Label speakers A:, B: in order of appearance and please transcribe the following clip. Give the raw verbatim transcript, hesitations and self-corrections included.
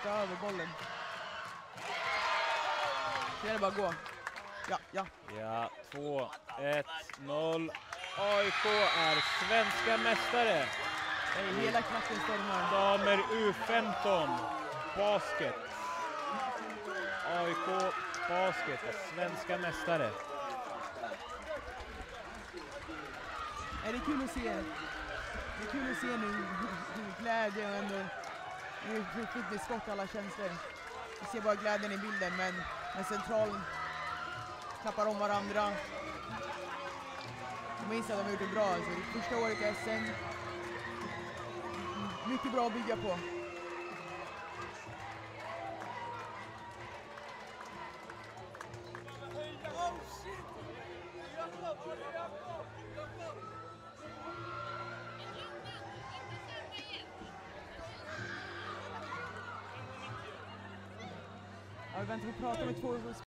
A: ta över bollen. Så är det bara att gå. Ja, ja.
B: Ja, två ett noll. A I K är svenska mästare.
A: Nej, hela klassen stormar.
B: Damer U femton basket. A I K basket är svenska mästare.
A: Är det är kul att se. Det är kul att se nu hur glädje och ändå hur fick det skott alla känslor. Vi ser bara glädjen i bilden, men, men centralen klappar om varandra. Jag minns att de har gjort det bra. Alltså. Det är första året i S M. Mycket bra att bygga på. Ja, vi väntar på att prata med två